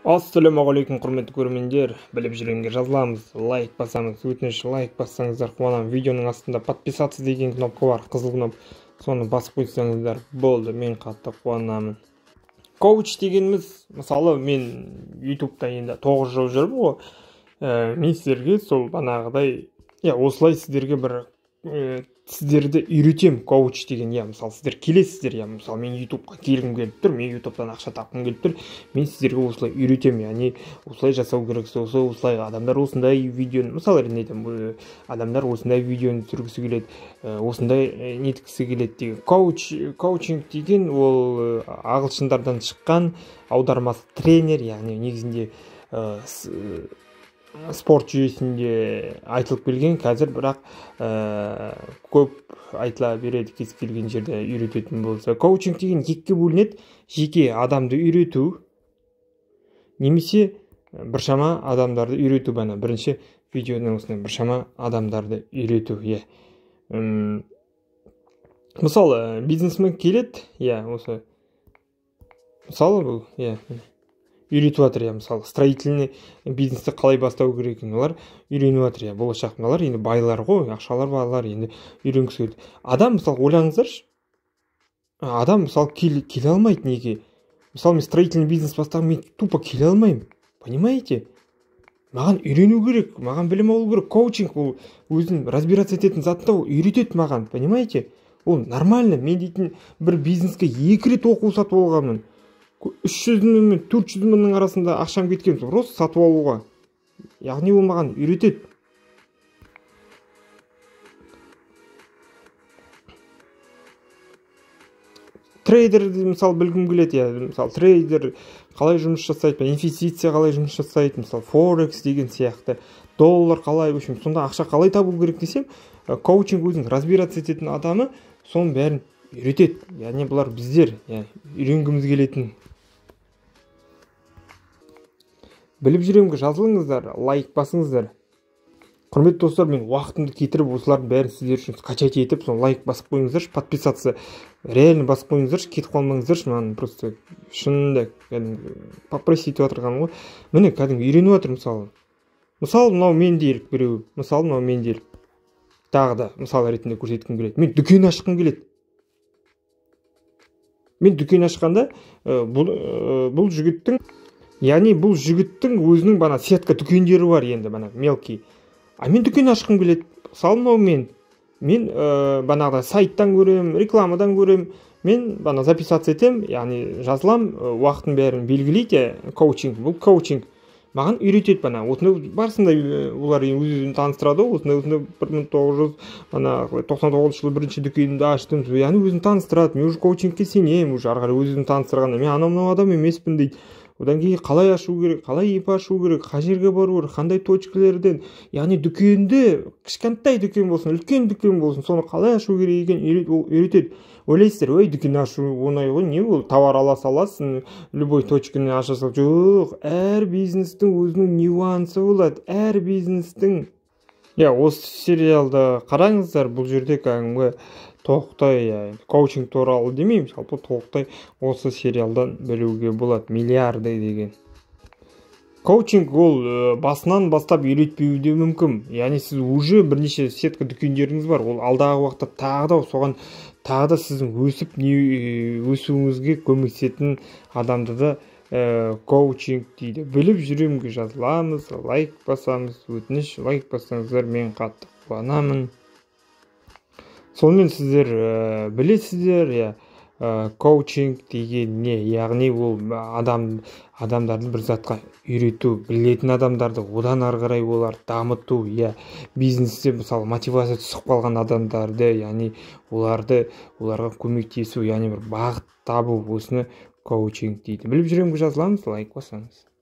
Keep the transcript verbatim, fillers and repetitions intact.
Ассалаумағалейкум құрметті көрермендер, біліп жүргенге жазыламыз, лайк басамыз, өтініш лайк бассаңыздар қуанамын. Видеоның астында подписаться деген кнопка бар, қызыл кнопка, соны басып қойсаңыздар болды, мен қатты қуанамын. Коуч дегеніміз, мысалы мен ютубта енді тоғыз жыл жүрмін ғой, ә, мен сіздерге сол банағыдай, я осылай сіздерге бір ә, сіздерді үйретем коуч деген. Я мысалы сіздер келесіздер, я мысалы мен ютубқа келгім келіп тұр, мен ютубтан ақша тапқым келіп тұр, мен сіздерге осылай үйретем, яғни осылай жасау керек, осы осылай адамдар осындай видеоны, мысалы ретінде адамдар осындай видеоны түсіргісі келеді, осындай неткісі келеді деген. Коуч коучинг деген ол ағылшындардан шыққан, аудармасы тренер, яғни негізінде спорт жүйесінде айтылып келген, қазір бірақ ә, көп айтыла береді кез келген жерде үйрететін болса. Коучинг деген екіге бөлінеді: жеке адамды үйрету, немесе біршама адамдарды үйрету. Бана бірінші видеоның осындай біршама адамдарды үйрету. Е. Мысалы, бизнесмен келеді, е, осы мысалы бұл, е, үйретіп жатыр, я мысалы строительный бизнесті қалай бастау керек екенін олар үйреніп жатыр. Я болашақ мыналар енді байлар ғой, ақшалар байлар, енді үйренгісі келеді. Адам мысалы ойлаңыздаршы, адам мысалы келе, келе алмайды. Неге? Мысалы мен строительный бизнес бастағым, мен тупо келе алмаймын, понимаете? Маған үйрену керек, маған білім алу керек. Коучинг ол өзін разбираться ететін затты ол үйретеді маған, понимаете? Ол нормально. Мен дейтін бір бизнеске екі рет оқу сатып алғанмын. үш жүз мен төрт жүз мыңның арасында ақшам кеткен, просто сатып алуға. Яғни ол маған үйретеді. Трейдерді мысалы білгім келеді, я мысалы трейдер қалай жұмыс жасайды, инвестиция қалай жұмыс жасайды, мысалы форекс деген сияқты, доллар қалай, в общем, сонда ақша қалай табу керек десем, коучинг өзінің разбираться ететін адамы соның бәрін үйретеді. Яғни бұлар біздер, үйренгіміз келетін. Біліп жүремге жазылыңыздар, лайк басыңыздар. Құрметті достар, мен уақытымды кетіріп осылардың бәрін сіздер үшін скачать етіп, соны лайк басып қойыңыздаршы, подписаться реально басып қойыңыздаршы, кетіп қалмаңыздаршы. Маған просто шынында попросить отырғаным ғой. Міне кәдімгі үйреніп жатыр. Мысалы мысалы мынау мен делік біреу, мысалы мынау мен делік, тағы да мысалы ретінде көрсеткім келеді. Мен дүкен ашқым келеді. Мен дүкен ашқанда бұл, бұл жігіттің, яғни бұл жігіттің өзінің бана сетка дүкендері бар, енді бана мелкий. А мен дүкен ашқым келеді. Мысалы мынау мен мен ә, банағыда сайттан көрем, рекламадан көрем, мен бана записаться етем, яғни жазылам, уақытын бәрін белгілейді. Коучинг, бұл коучинг маған үйретеді. Бана осындай барысында олар өз-өзін таныстырады. Осындай осындай бір мың тоғыз жүз тоқсан тоғызыншы жылы бірінші дүкенімді аштым, яғни өзін таныстырады. Мен уже коучингке сенемін, уже ары қарай өзін таныстырғанда мен анау мынау адам емеспін дейді. Одан кейін қалай ашу керек, қалай еп ашу керек, қай жерге бару керек, қандай точкалерден, яғни дүкенді, кішкентай дүкен болсын, үлкен дүкен болсын, соны қалай ашу керек екенін үйретеді. Ойлайсыздар, ой, дүкен ашу оңай ғой, не ол, товар ала саласың, любой точканы аша сал. Жоқ, әр бизнестің өзінің нюансы болады, әр бизнестің. Я осы сериалды қараңыздар, бұл жерде кәдімгі тоқтай коучинг туралы демеймін, жалпы тоқтай осы сериалдан білуге болады. Миллиарды деген. Коучинг ол басынан бастап үйретпеуі де мүмкін. Яғни сіз уже бірнеше сетка дүкендеріңіз бар. Ол алдағы уақытта тағы да соған тағы да сіздің өсіп өсуіңізге көмектесетін адамды да коучинг дейді. Біліп жүремге жазыламыз, лайк басамыз, өтініш лайк бассаңыздар мен қатты қуанамын. Сонымен сіздер ә, білесіздер, я, ә, коучинг деген не, яғни ол адам, адамдарды бір затқа үйрету, білетін адамдарды одан ары қарай олар дамыту, я, бизнесте мысалы мотивация түсіп қалған адамдарды, яғни оларды, оларға көмектесу, яғни бір бағыт табу, осыны коучинг дейді. Біліп жүремге жазыламыз, лайк басаңыз.